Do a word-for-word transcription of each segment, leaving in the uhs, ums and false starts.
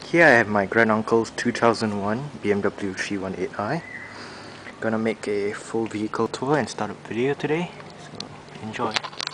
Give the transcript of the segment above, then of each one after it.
Here I have my granduncle's two thousand one B M W three one eight i. Gonna make a full vehicle tour and start a video today, so enjoy.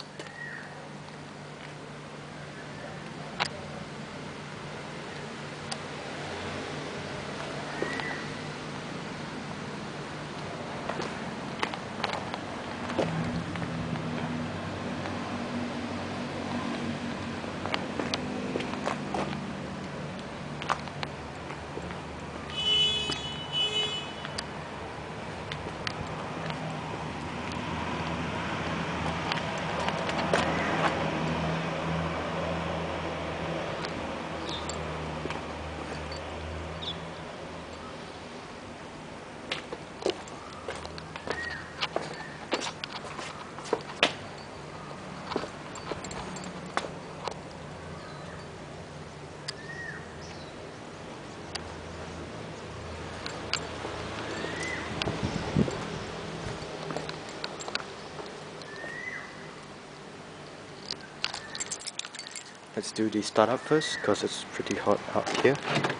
Let's do the startup first, because it's pretty hot out here.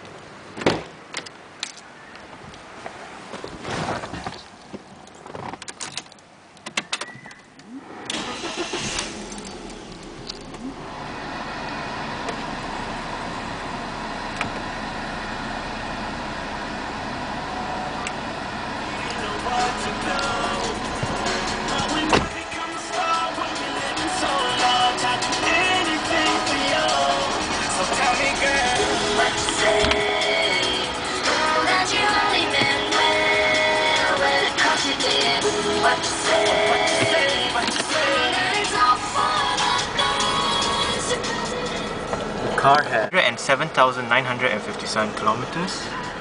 The car had one hundred seven thousand nine hundred fifty-seven kilometers.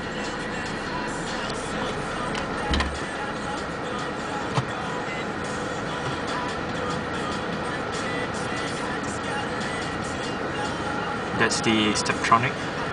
That's the Steptronic.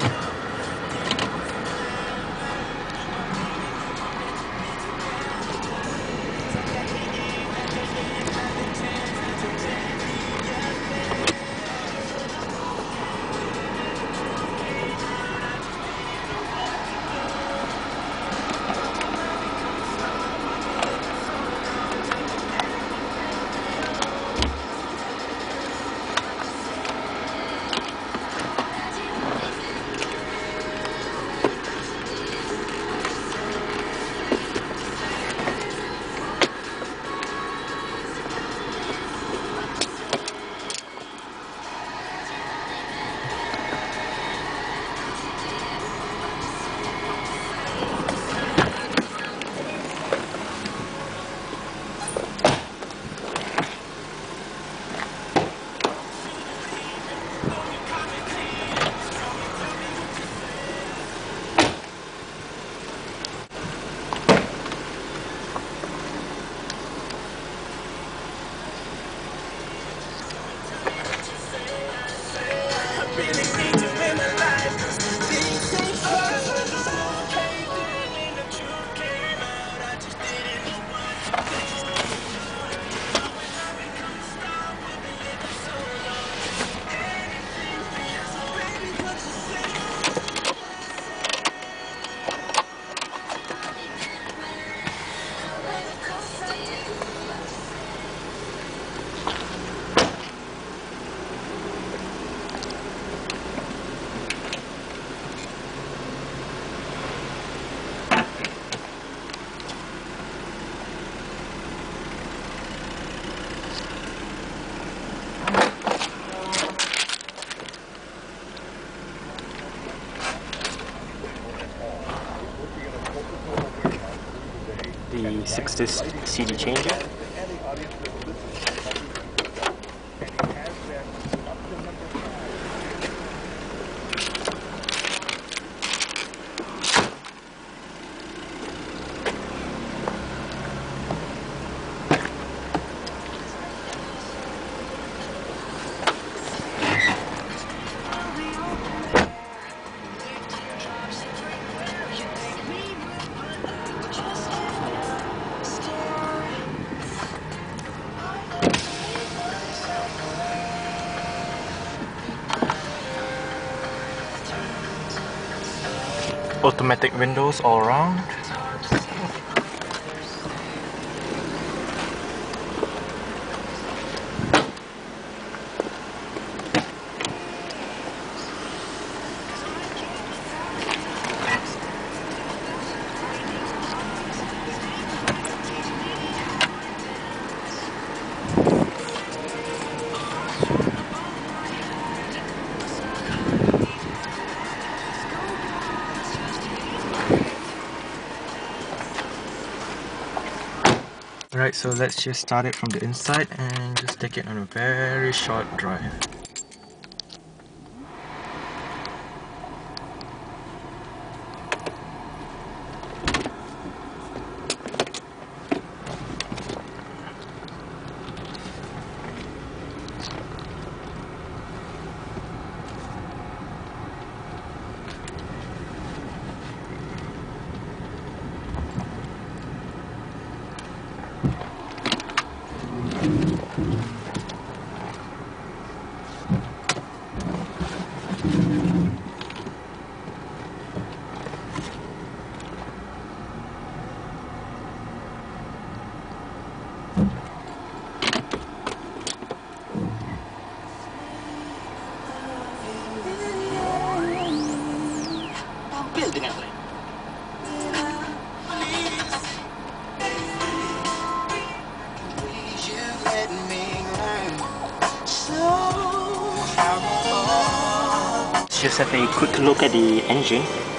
The six disc C D changer. Automatic windows all around. Alright, so let's just start it from the inside and just take it on a very short drive. Dengan baik. Let's just have a quick look at the engine.